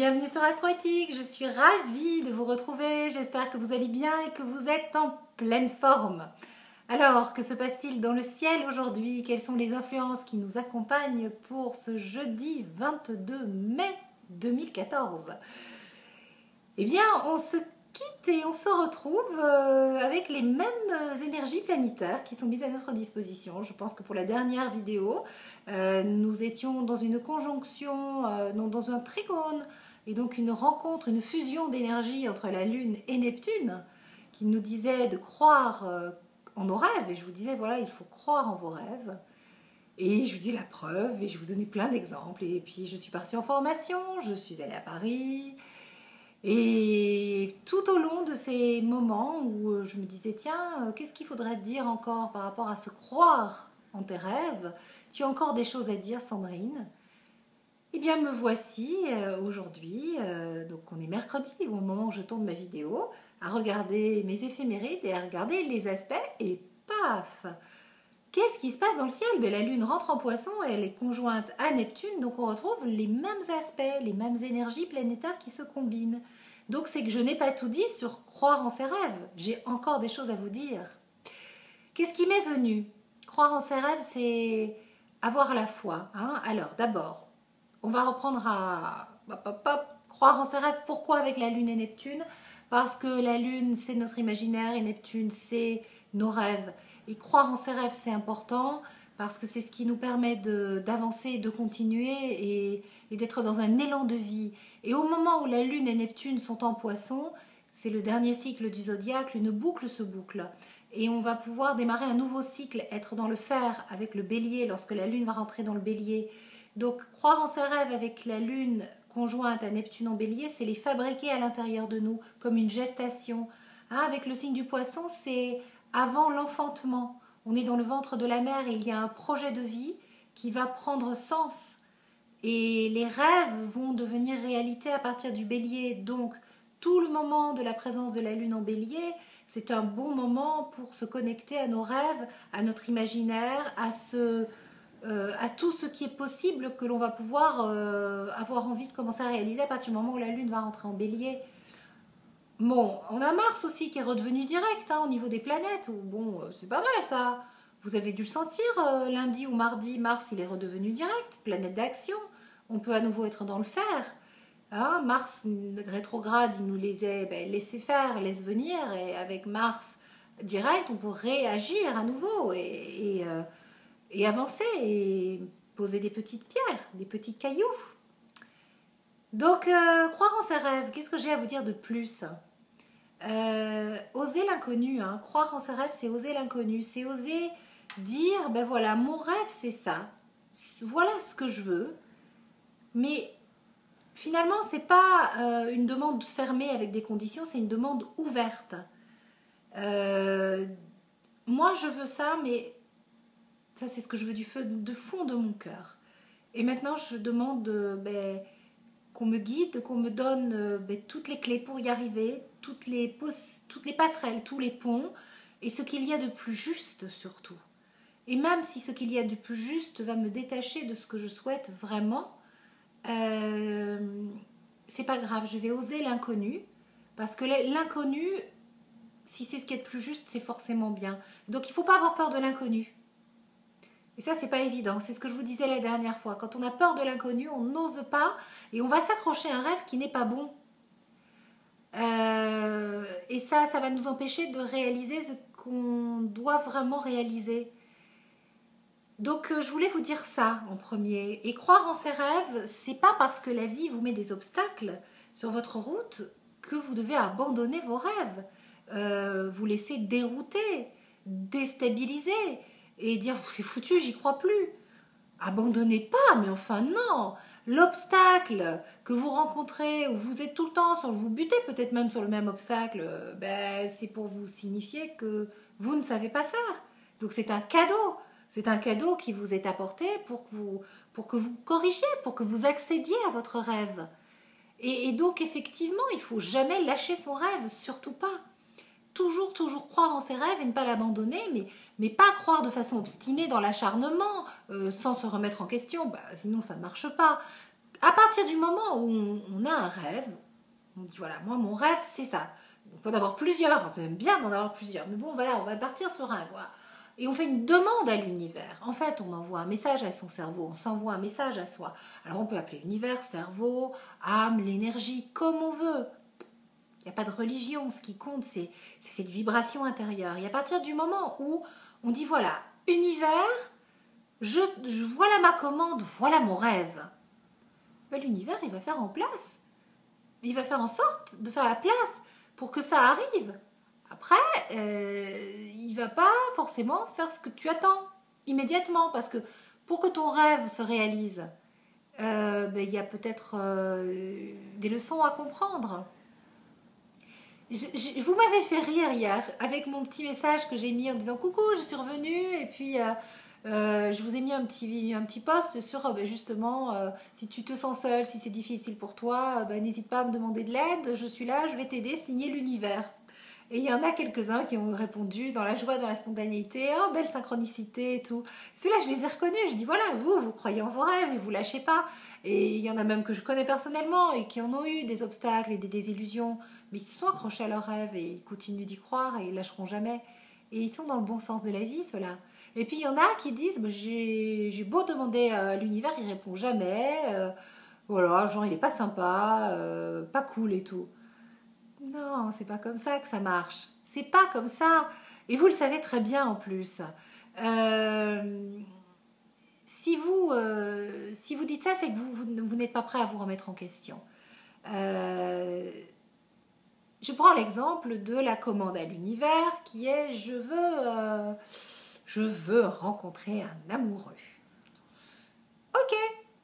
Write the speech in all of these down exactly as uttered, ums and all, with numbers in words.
Bienvenue sur Astroéthique, je suis ravie de vous retrouver, j'espère que vous allez bien et que vous êtes en pleine forme. Alors, que se passe-t-il dans le ciel aujourd'hui? Quelles sont les influences qui nous accompagnent pour ce jeudi vingt-deux mai deux mille quatorze? Eh bien, on se quitte et on se retrouve avec les mêmes énergies planétaires qui sont mises à notre disposition. Je pense que pour la dernière vidéo, euh, nous étions dans une conjonction, euh, non, dans un trigone, et donc une rencontre, une fusion d'énergie entre la Lune et Neptune, qui nous disait de croire euh, en nos rêves. Et je vous disais, voilà, il faut croire en vos rêves. Et je vous dis la preuve, et je vous donnais plein d'exemples. Et puis je suis partie en formation, je suis allée à Paris. Et tout au long de ces moments où je me disais, tiens, qu'est-ce qu'il faudrait dire encore par rapport à se croire en tes rêves? Tu as encore des choses à dire, Sandrine? Eh bien, me voici euh, aujourd'hui, euh, donc on est mercredi, au moment où je tourne ma vidéo, à regarder mes éphémérides et à regarder les aspects, et paf! Qu'est-ce qui se passe dans le ciel? Ben, la Lune rentre en Poisson et elle est conjointe à Neptune, donc on retrouve les mêmes aspects, les mêmes énergies planétaires qui se combinent. Donc c'est que je n'ai pas tout dit sur croire en ses rêves, j'ai encore des choses à vous dire. Qu'est-ce qui m'est venu? Croire en ses rêves, c'est avoir la foi. Hein. Alors d'abord, on va reprendre à hop, hop, hop. Croire en ses rêves. Pourquoi avec la Lune et Neptune? Parce que la Lune, c'est notre imaginaire et Neptune, c'est nos rêves. Et croire en ses rêves, c'est important parce que c'est ce qui nous permet d'avancer, de, de continuer et, et d'être dans un élan de vie. Et au moment où la Lune et Neptune sont en Poisson, c'est le dernier cycle du zodiaque, une boucle se boucle. Et on va pouvoir démarrer un nouveau cycle, être dans le fer avec le bélier lorsque la Lune va rentrer dans le bélier. Donc, croire en ses rêves avec la Lune conjointe à Neptune en bélier, c'est les fabriquer à l'intérieur de nous, comme une gestation. Hein, avec le signe du Poisson, c'est avant l'enfantement. On est dans le ventre de la mère et il y a un projet de vie qui va prendre sens. Et les rêves vont devenir réalité à partir du bélier. Donc, tout le moment de la présence de la Lune en bélier, c'est un bon moment pour se connecter à nos rêves, à notre imaginaire, à ce... Euh, à tout ce qui est possible que l'on va pouvoir euh, avoir envie de commencer à réaliser à partir du moment où la Lune va rentrer en bélier. Bon, on a Mars aussi qui est redevenu direct hein, au niveau des planètes. Bon, euh, c'est pas mal ça. Vous avez dû le sentir euh, lundi ou mardi, Mars il est redevenu direct, planète d'action. On peut à nouveau être dans le fer. Hein, Mars rétrograde, il nous les a ben, laissé faire, laisse venir. Et avec Mars direct, on peut réagir à nouveau. Et... et euh, et avancer et poser des petites pierres, des petits cailloux. Donc, euh, croire en ses rêves, qu'est-ce que j'ai à vous dire de plus? euh, Oser l'inconnu, hein. Croire en ses rêves, c'est oser l'inconnu, c'est oser dire, ben voilà, mon rêve c'est ça, voilà ce que je veux, mais finalement, c'est pas euh, une demande fermée avec des conditions, c'est une demande ouverte. Euh, moi, je veux ça, mais ça, c'est ce que je veux du feu, de fond de mon cœur. Et maintenant, je demande euh, ben, qu'on me guide, qu'on me donne euh, ben, toutes les clés pour y arriver, toutes les, toutes les passerelles, tous les ponts, et ce qu'il y a de plus juste surtout. Et même si ce qu'il y a de plus juste va me détacher de ce que je souhaite vraiment, euh, c'est pas grave, je vais oser l'inconnu, parce que l'inconnu, si c'est ce qui est de plus juste, c'est forcément bien. Donc il ne faut pas avoir peur de l'inconnu. Et ça, c'est pas évident. C'est ce que je vous disais la dernière fois. Quand on a peur de l'inconnu, on n'ose pas et on va s'accrocher à un rêve qui n'est pas bon. Euh, et ça, ça va nous empêcher de réaliser ce qu'on doit vraiment réaliser. Donc, je voulais vous dire ça en premier. Et croire en ses rêves, c'est pas parce que la vie vous met des obstacles sur votre route que vous devez abandonner vos rêves. Euh, vous laisser dérouter, déstabiliser. Et dire c'est foutu, j'y crois plus. Abandonnez pas, mais enfin non. L'obstacle que vous rencontrez, où vous êtes tout le temps, sur, vous butez peut-être même sur le même obstacle, ben, c'est pour vous signifier que vous ne savez pas faire. Donc c'est un cadeau. C'est un cadeau qui vous est apporté pour que vous, pour que vous corrigiez, pour que vous accédiez à votre rêve. Et, et donc effectivement, il ne faut jamais lâcher son rêve, surtout pas. Toujours, toujours croire en ses rêves et ne pas l'abandonner, mais, mais pas croire de façon obstinée dans l'acharnement, euh, sans se remettre en question, bah, sinon ça ne marche pas. À partir du moment où on, on a un rêve, on dit voilà, moi mon rêve c'est ça. On peut en avoir plusieurs, c'est même bien d'en avoir plusieurs, mais bon voilà, on va partir sur un, voilà. Et on fait une demande à l'univers. En fait, on envoie un message à son cerveau, on s'envoie un message à soi. Alors on peut appeler univers, cerveau, âme, l'énergie, comme on veut. Il n'y a pas de religion, ce qui compte c'est cette vibration intérieure. Et à partir du moment où on dit voilà, univers, je, je voilà ma commande, voilà mon rêve. Ben, l'univers il va faire en place. Il va faire en sorte de faire la place pour que ça arrive. Après, euh, il ne va pas forcément faire ce que tu attends immédiatement, parce que pour que ton rêve se réalise, euh, ben, il y a peut-être euh, des leçons à comprendre. Je, je, vous m'avez fait rire hier avec mon petit message que j'ai mis en disant coucou, je suis revenue, et puis euh, euh, je vous ai mis un petit, un petit post sur euh, ben justement euh, si tu te sens seule, si c'est difficile pour toi, euh, ben, n'hésite pas à me demander de l'aide, je suis là, je vais t'aider, signer l'univers. Et il y en a quelques-uns qui ont répondu dans la joie, dans la spontanéité, oh belle synchronicité et tout. Ceux-là, je les ai reconnus, je dis voilà, vous, vous croyez en vos rêves et vous lâchez pas. Et il y en a même que je connais personnellement et qui en ont eu des obstacles et des désillusions, mais ils se sont accrochés à leurs rêves et ils continuent d'y croire et ils lâcheront jamais. Et ils sont dans le bon sens de la vie, ceux-là. Et puis il y en a qui disent, bah, j'ai beau demander à l'univers, il répond jamais, euh, voilà, genre il est pas sympa, euh, pas cool et tout. Non, c'est pas comme ça que ça marche. C'est pas comme ça. Et vous le savez très bien en plus. Euh, si, vous, euh, si vous dites ça, c'est que vous, vous, vous n'êtes pas prêt à vous remettre en question. Euh, je prends l'exemple de la commande à l'univers qui est je veux, euh, je veux rencontrer un amoureux. Ok.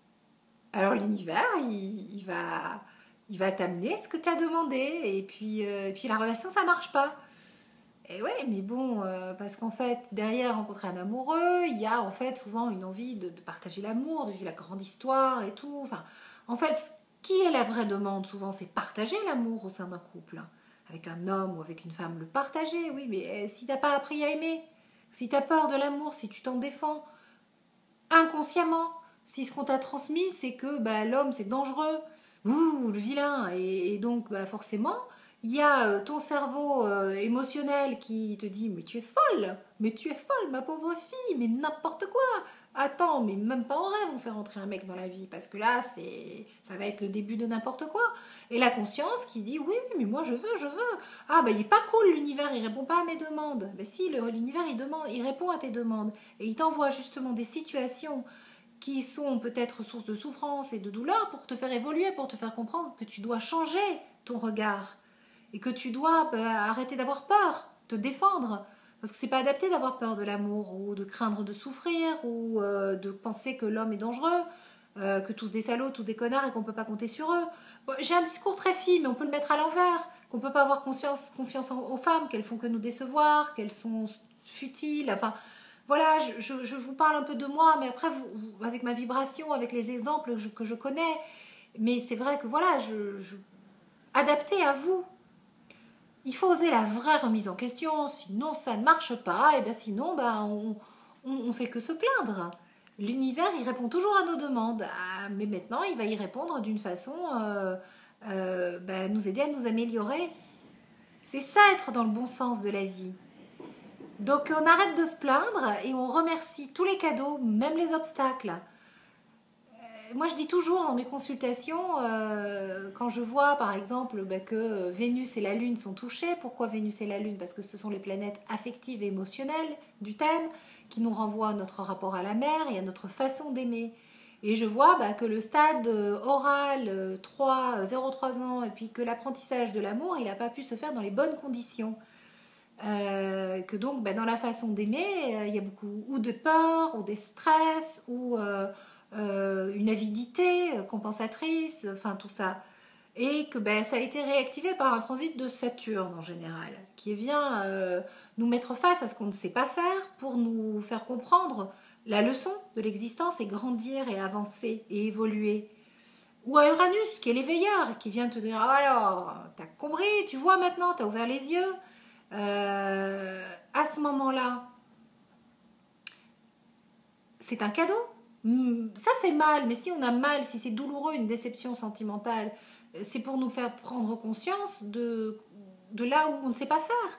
Alors l'univers, il, il va... il va t'amener ce que tu as demandé et puis, euh, et puis la relation ça marche pas. Et ouais, mais bon, euh, parce qu'en fait derrière rencontrer un amoureux, il y a en fait souvent une envie de, de partager l'amour, de vivre la grande histoire et tout. Enfin, en fait, ce qui est la vraie demande souvent, c'est partager l'amour au sein d'un couple, avec un homme ou avec une femme, le partager. Oui, mais si t'as pas appris à aimer, si t'as peur de l'amour, si tu t'en défends inconsciemment, si ce qu'on t'a transmis c'est que bah, l'homme c'est dangereux, ouh, le vilain, et, et donc bah, forcément, il y a euh, ton cerveau euh, émotionnel qui te dit mais tu es folle, mais tu es folle ma pauvre fille, mais n'importe quoi. Attends, mais même pas en rêve on fait rentrer un mec dans la vie, parce que là c'est ça va être le début de n'importe quoi. Et la conscience qui dit oui, oui, mais moi je veux, je veux. Ah bah il est pas cool l'univers, il répond pas à mes demandes. Ben si, l'univers il demande, il répond à tes demandes. Et il t'envoie justement des situations qui sont peut-être source de souffrance et de douleur pour te faire évoluer, pour te faire comprendre que tu dois changer ton regard et que tu dois bah, arrêter d'avoir peur, te défendre. Parce que c'est pas adapté d'avoir peur de l'amour ou de craindre de souffrir ou euh, de penser que l'homme est dangereux, euh, que tous des salauds, tous des connards et qu'on peut pas compter sur eux. Bon, j'ai un discours très fin, mais on peut le mettre à l'envers, qu'on peut pas avoir confiance, confiance en, aux femmes, qu'elles font que nous décevoir, qu'elles sont futiles, enfin... Voilà, je, je, je vous parle un peu de moi, mais après, vous, vous, avec ma vibration, avec les exemples que je, que je connais, mais c'est vrai que voilà, je, je, adapté à vous. Il faut oser la vraie remise en question, sinon ça ne marche pas, et bien sinon, ben, on, on, on fait que se plaindre. L'univers, il répond toujours à nos demandes, ah, mais maintenant, il va y répondre d'une façon, euh, euh, ben, nous aider à nous améliorer. C'est ça, être dans le bon sens de la vie. Donc on arrête de se plaindre et on remercie tous les cadeaux, même les obstacles. Euh, moi je dis toujours dans mes consultations, euh, quand je vois par exemple bah, que Vénus et la Lune sont touchées, pourquoi Vénus et la Lune? Parce que ce sont les planètes affectives et émotionnelles du thème qui nous renvoient à notre rapport à la mer et à notre façon d'aimer. Et je vois bah, que le stade oral trois, zéro trois ans et puis que l'apprentissage de l'amour, il n'a pas pu se faire dans les bonnes conditions. Euh, que donc bah, dans la façon d'aimer euh, il y a beaucoup ou de peur ou des stress ou euh, euh, une avidité compensatrice, enfin tout ça, et que bah, ça a été réactivé par un transit de Saturne en général qui vient euh, nous mettre face à ce qu'on ne sait pas faire pour nous faire comprendre la leçon de l'existence et grandir et avancer et évoluer. Ou à Uranus qui est l'éveilleur qui vient te dire ah, alors t'as compris, tu vois maintenant, t'as ouvert les yeux. Euh, à ce moment-là, c'est un cadeau. Hmm, ça fait mal, mais si on a mal, si c'est douloureux, une déception sentimentale, euh, c'est pour nous faire prendre conscience de, de là où on ne sait pas faire.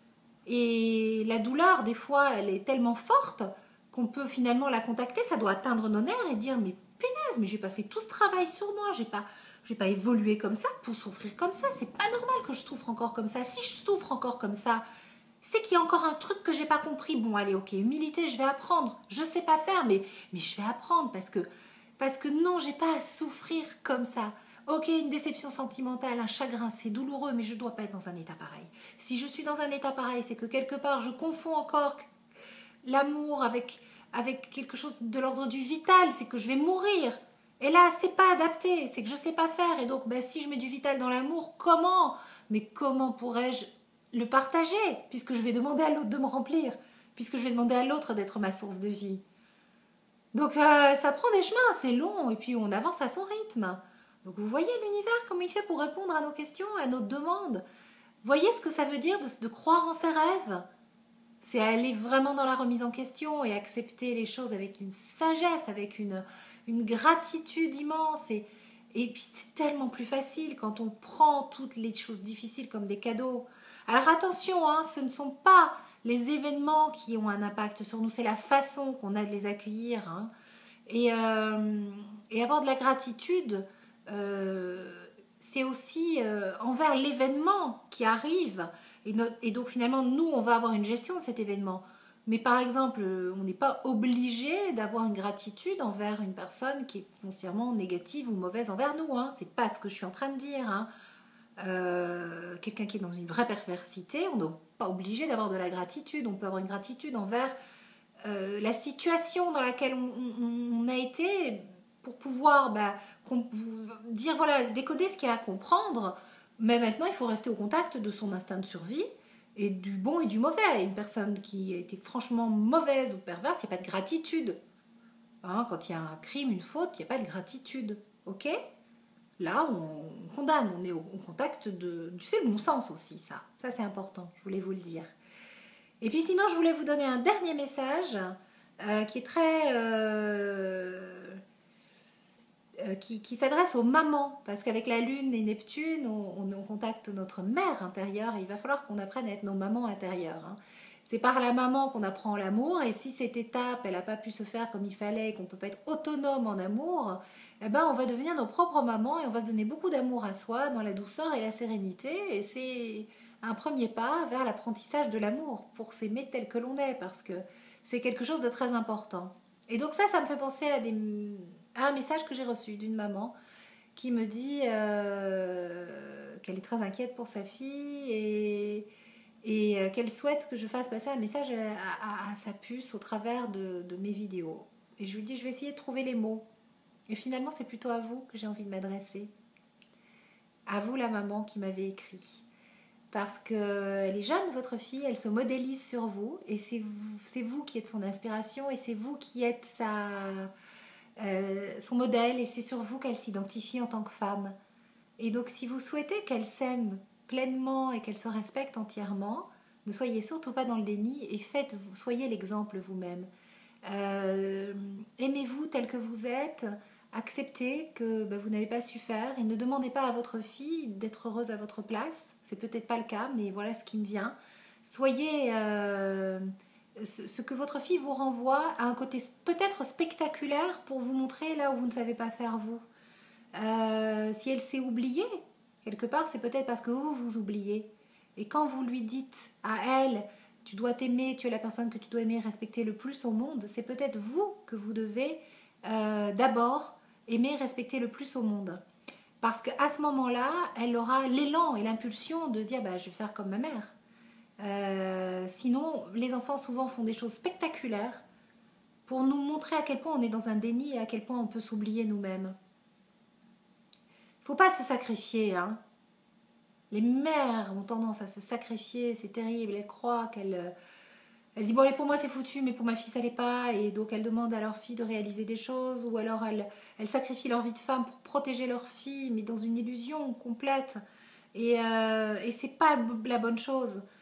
Et la douleur, des fois, elle est tellement forte qu'on peut finalement la contacter. Ça doit atteindre nos nerfs et dire, mais punaise, mais j'ai pas fait tout ce travail sur moi, j'ai pas, j'ai pas évolué comme ça pour souffrir comme ça. C'est pas normal que je souffre encore comme ça. Si je souffre encore comme ça, c'est qu'il y a encore un truc que j'ai pas compris. Bon, allez, ok, humilité, je vais apprendre. Je sais pas faire, mais, mais je vais apprendre parce que, parce que non, j'ai pas à souffrir comme ça. Ok, une déception sentimentale, un chagrin, c'est douloureux, mais je ne dois pas être dans un état pareil. Si je suis dans un état pareil, c'est que quelque part, je confonds encore l'amour avec, avec quelque chose de l'ordre du vital, c'est que je vais mourir. Et là, c'est pas adapté, c'est que je sais pas faire. Et donc, ben, si je mets du vital dans l'amour, comment? Mais comment pourrais-je le partager, puisque je vais demander à l'autre de me remplir, puisque je vais demander à l'autre d'être ma source de vie. Donc euh, ça prend des chemins, c'est long, et puis on avance à son rythme. Donc vous voyez l'univers, comment il fait pour répondre à nos questions, à nos demandes. Voyez ce que ça veut dire de, de croire en ses rêves. C'est aller vraiment dans la remise en question et accepter les choses avec une sagesse, avec une, une gratitude immense. Et, et puis c'est tellement plus facile quand on prend toutes les choses difficiles comme des cadeaux. Alors attention, hein, ce ne sont pas les événements qui ont un impact sur nous, c'est la façon qu'on a de les accueillir. Hein. Et, euh, et avoir de la gratitude, euh, c'est aussi euh, envers l'événement qui arrive. Et, no- et donc finalement, nous, on va avoir une gestion de cet événement. Mais par exemple, euh, on n'est pas obligé d'avoir une gratitude envers une personne qui est foncièrement négative ou mauvaise envers nous. Hein. C'est pas ce que je suis en train de dire. Hein. Euh, quelqu'un qui est dans une vraie perversité, on n'est pas obligé d'avoir de la gratitude. On peut avoir une gratitude envers euh, la situation dans laquelle on, on- on a été pour pouvoir bah, com- dire, voilà, décoder ce qu'il y a à comprendre. Mais maintenant, il faut rester au contact de son instinct de survie et du bon et du mauvais. Une personne qui a été franchement mauvaise ou perverse, il n'y a pas de gratitude. Hein, quand il y a un crime, une faute, il n'y a pas de gratitude. Ok? Là, on, on condamne, on est au, au contact de... Tu sais, le bon sens aussi, ça. Ça, c'est important, je voulais vous le dire. Et puis sinon, je voulais vous donner un dernier message euh, qui est très... euh, euh, qui, qui s'adresse aux mamans. Parce qu'avec la Lune et Neptune, on, on, on contacte notre mère intérieure et il va falloir qu'on apprenne à être nos mamans intérieures. Hein. C'est par la maman qu'on apprend l'amour et si cette étape, elle n'a pas pu se faire comme il fallait, qu'on ne peut pas être autonome en amour, eh ben, on va devenir nos propres mamans et on va se donner beaucoup d'amour à soi dans la douceur et la sérénité. Et c'est un premier pas vers l'apprentissage de l'amour pour s'aimer tel que l'on est parce que c'est quelque chose de très important. Et donc ça, ça me fait penser à, des, à un message que j'ai reçu d'une maman qui me dit euh, qu'elle est très inquiète pour sa fille et, et euh, qu'elle souhaite que je fasse passer un message à, à- à sa puce au travers de, de mes vidéos. Et je lui dis, je vais essayer de trouver les mots. Et finalement, c'est plutôt à vous que j'ai envie de m'adresser. À vous, la maman qui m'avait écrit. Parce qu'elle est jeune, votre fille, elle se modélise sur vous, et c'est vous, c'est vous qui êtes son inspiration, et c'est vous qui êtes sa, euh, son modèle, et c'est sur vous qu'elle s'identifie en tant que femme. Et donc, si vous souhaitez qu'elle s'aime pleinement et qu'elle se respecte entièrement, ne soyez surtout pas dans le déni et faites, soyez l'exemple vous-même. Euh, Aimez-vous tel que vous êtes, acceptez que bah, vous n'avez pas su faire et ne demandez pas à votre fille d'être heureuse à votre place. C'est peut-être pas le cas, mais voilà ce qui me vient. Soyez euh, ce, ce que votre fille vous renvoie à un côté peut-être spectaculaire pour vous montrer là où vous ne savez pas faire vous. Euh, si elle s'est oubliée, quelque part, c'est peut-être parce que vous vous oubliez. Et quand vous lui dites à elle, tu dois t'aimer, tu es la personne que tu dois aimer, respecter le plus au monde, c'est peut-être vous que vous devez euh, d'abord aimer, respecter le plus au monde. Parce qu'à ce moment-là, elle aura l'élan et l'impulsion de se dire, bah, je vais faire comme ma mère. Euh, sinon, les enfants souvent font des choses spectaculaires pour nous montrer à quel point on est dans un déni et à quel point on peut s'oublier nous-mêmes. Il ne faut pas se sacrifier. Hein. Les mères ont tendance à se sacrifier, c'est terrible. Elles croient qu'elles... Elles disent, bon, allez, pour moi c'est foutu, mais pour ma fille ça l'est pas. Et donc elles demandent à leur fille de réaliser des choses. Ou alors elles, elles sacrifient leur vie de femme pour protéger leur fille, mais dans une illusion complète. Et, euh, et c'est pas la bonne chose.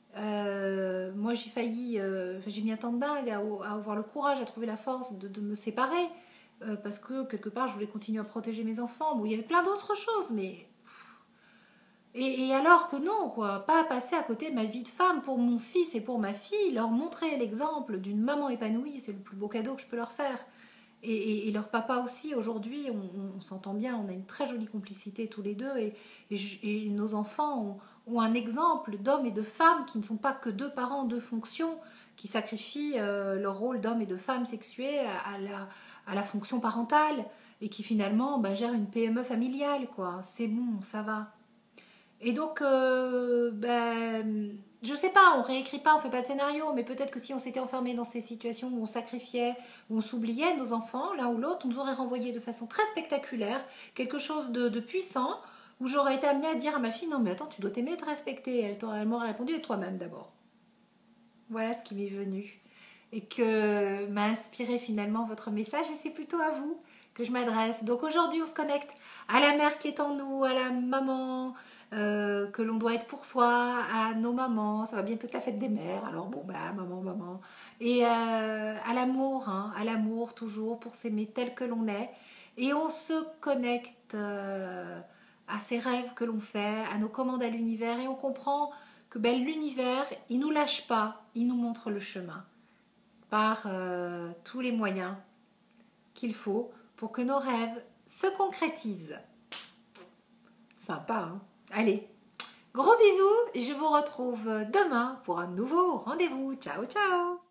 Euh, moi, j'ai failli, euh, j'ai mis un temps de dingue à, à avoir le courage, à trouver la force de, de me séparer, euh, parce que quelque part, je voulais continuer à protéger mes enfants. Bon, il y avait plein d'autres choses, mais et, et alors que non, quoi, pas passer à côté de ma vie de femme pour mon fils et pour ma fille, leur montrer l'exemple d'une maman épanouie, c'est le plus beau cadeau que je peux leur faire. Et, et- et leur papa aussi, aujourd'hui, on, on- on s'entend bien, on a une très jolie complicité tous les deux, et, et je- et nos enfants ont, ont un exemple d'hommes et de femmes qui ne sont pas que deux parents, deux fonctions, qui sacrifient euh, leur rôle d'homme et de femme sexuée à, à la, à la fonction parentale, et qui finalement bah, gèrent une P M E familiale, quoi. C'est bon, ça va. Et donc, euh, ben, je sais pas, on réécrit pas, on fait pas de scénario, mais peut-être que si on s'était enfermé dans ces situations où on sacrifiait, où on s'oubliait nos enfants, l'un ou l'autre, on nous aurait renvoyé de façon très spectaculaire quelque chose de, de puissant, où j'aurais été amenée à dire à ma fille, non mais attends, tu dois t'aimer et te respecter. Elle, elle m'aurait répondu, et toi-même d'abord. Voilà ce qui m'est venu. Et que m'a inspiré finalement votre message, et c'est plutôt à vous que je m'adresse. Donc aujourd'hui, on se connecte à la mère qui est en nous, à la maman euh, que l'on doit être pour soi, à nos mamans. Ça va bientôt être la fête des mères, alors bon, bah, maman, maman. Et euh, à l'amour, hein, à l'amour toujours, pour s'aimer tel que l'on est. Et on se connecte euh, à ces rêves que l'on fait, à nos commandes à l'univers, et on comprend que ben, l'univers, il nous lâche pas, il nous montre le chemin par euh, tous les moyens qu'il faut pour que nos rêves se concrétisent. Sympa, hein? Allez, gros bisous, et je vous retrouve demain pour un nouveau rendez-vous. Ciao, ciao!